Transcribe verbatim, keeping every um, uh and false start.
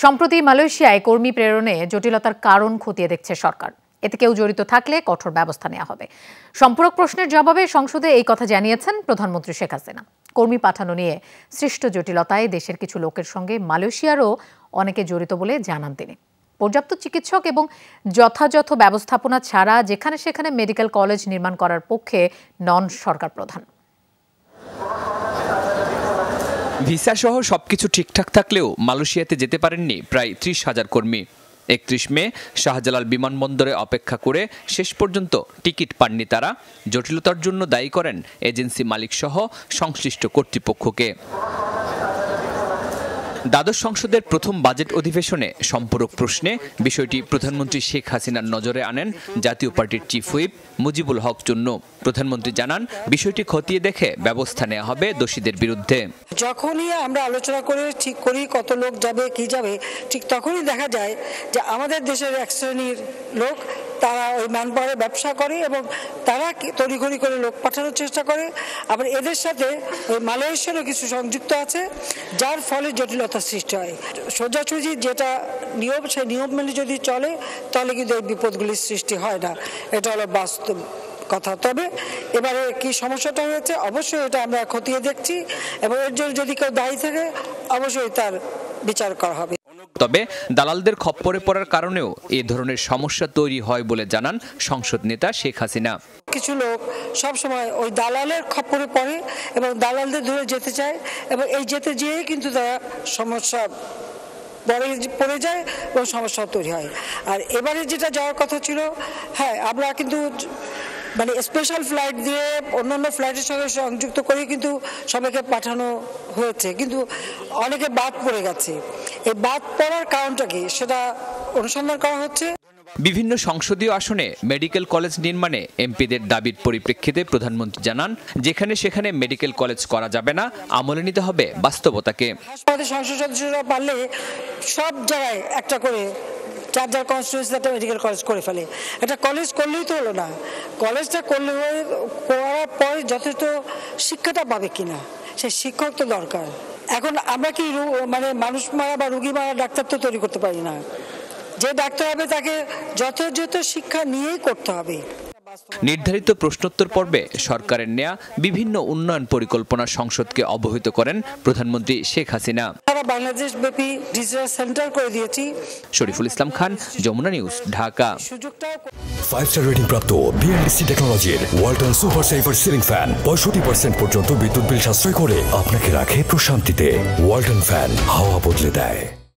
সম্প্রতি মালয়েশিয়ায় কর্মী প্রেরণে জটিলতার কারণ খতিয়ে দেখছে সরকার। এতে কেউ জড়িত থাকলে কঠোর ব্যবস্থা নেওয়া হবে। সম্পূরক প্রশ্নের জবাবে সংসদে এই কথা জানিয়েছেন প্রধানমন্ত্রী শেখ হাসিনা। কর্মী পাঠানো নিয়ে সৃষ্ট জটিলতায় দেশের কিছু লোকের সঙ্গে মালয়েশিয়ারও অনেকে জড়িত বলে জানান তিনি। পর্যাপ্ত চিকিৎসক এবং যথাযথ ব্যবস্থাপনা ছাড়া যেখানে সেখানে মেডিকেল কলেজ নির্মাণ করার পক্ষে নন সরকার প্রধান। ভিসা সহ সবকিছু ঠিকঠাক থাকলেও মালয়েশিয়াতে যেতে পারেননি প্রায় ত্রিশ হাজার কর্মী। একত্রিশ মে শাহজালাল বিমানবন্দরে অপেক্ষা করে শেষ পর্যন্ত টিকিট পাননি তারা। জটিলতার জন্য দায়ী করেন এজেন্সি মালিক সহ সংশ্লিষ্ট কর্তৃপক্ষকে। দ্বাদশ সংসদের প্রথম বাজেট অধিবেশনে সম্পূরক প্রশ্নে বিষয়টি প্রধানমন্ত্রী শেখ হাসিনার নজরে আনেন জাতীয় পার্টির চিফ হুইপ মুজিবুল হক চুন্নু। প্রধানমন্ত্রী জানান, বিষয়টি খতিয়ে দেখে ব্যবস্থা নেওয়া হবে দোষীদের বিরুদ্ধে। যখনই আমরা আলোচনা করে ঠিক করি কত লোক যাবে কি যাবে, ঠিক তখনই দেখা যায় যে আমাদের দেশের এক শ্রেণীর লোক তারা ওই ম্যানপাওয়ারে ব্যবসা করে এবং তারা তড়িঘড়ি করে লোক পাঠানোর চেষ্টা করে। আবার এদের সাথে ওই মালয়েশিয়ারও কিছু সংযুক্ত আছে, যার ফলে জটিলতার সৃষ্টি হয়। সোজাসুজি যেটা নিয়ম, সেই নিয়ম মেনে যদি চলে তাহলে কিন্তু এই বিপদগুলির সৃষ্টি হয় না। এটা হলো বাস্তব কথা। তবে এবারে কি সমস্যাটা হয়েছে, অবশ্যই এটা আমরা খতিয়ে দেখছি এবং এর জন্য যদি কেউ দায়ী থাকে অবশ্যই তার বিচার করা হবে। তবে দালালদের খপ্পরে পড়ার কারণেও এ ধরনের সমস্যা তৈরি হয় বলে জানান সংসদ নেতা শেখ হাসিনা। কিছু লোক সব সময় ওই দালালের খপ্পরে পড়ে এবং দালালদের ধরে যেতে চায় এবং এই যেতে যেয়ে কিন্তু তারা সমস্যা পড়ে যায় এবং সমস্যা তৈরি হয়। আর এবারে যেটা যাওয়ার কথা ছিল, হ্যাঁ আমরা কিন্তু মানে স্পেশাল ফ্লাইট দিয়ে অন্যান্য ফ্লাইটের সঙ্গে সংযুক্ত করে কিন্তু সবাইকে পাঠানো হয়েছে, কিন্তু অনেকে বাদ পড়ে গেছে। এই বাদ পড়ার কারণটা কি সেটা অনুসন্ধান করা হচ্ছে। বিভিন্ন সংসদীয় আসনে মেডিকেল কলেজ নির্মাণে এমপিদের দাবির পরিপ্রেক্ষিতে প্রধানমন্ত্রী জানান, যেখানে সেখানে মেডিকেল কলেজ করা যাবে না, আমলে নিতে হবে বাস্তবতাকে। সংসদ সদস্যরা পারলে সব জায়গায় একটা করে চার চার কনস্টিটিউয়েন্সি একটা মেডিকেল কলেজ করে ফেলে। একটা কলেজ করলেই তো হলো না, কলেজটা করলে করার পরে যথেষ্ট শিক্ষাটা পাবে কিনা সেই শিক্ষক তো দরকার। এখন আমরা কি মানে মানুষ মারা বা রুগী মারা ডাক্তার তো তৈরি করতে পারি না। যে ডাক্তার হবে তাকে যথাযথ শিক্ষা নিয়েই করতে হবে। নির্ধারিত প্রশ্নোত্তর পর্বে সরকারের নেয়া বিভিন্ন উন্নয়ন পরিকল্পনা সংসদকে অবহিত করেন প্রধানমন্ত্রী শেখ হাসিনা। বাংলাদেশ ব্যাপী ডিজিটাল সেন্টার করে দিয়েছি। Shariful Islam Khan, Jamuna News, Dhaka. Five star rating প্রাপ্ত বিএনডিসি টেকনোলজির Walton super saver ceiling fan পঁয়ষট্টি পার্সেন্ট পর্যন্ত বিদ্যুৎ বিল সাশ্রয় করে আপনাকে রাখে প্রশান্তিতে। ওয়ালটন ফ্যান হাওয়া বদলে দেয়।